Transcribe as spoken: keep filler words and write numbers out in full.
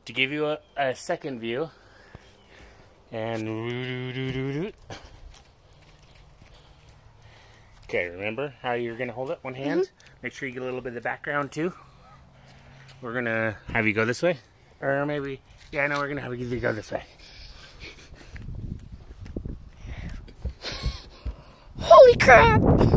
to give you a, a second view. And okay, remember how you're gonna hold it one hand? Mm-hmm. Make sure you get a little bit of the background too. We're gonna have you go this way, or maybe, yeah, no, we're gonna have you go this way. Holy crap!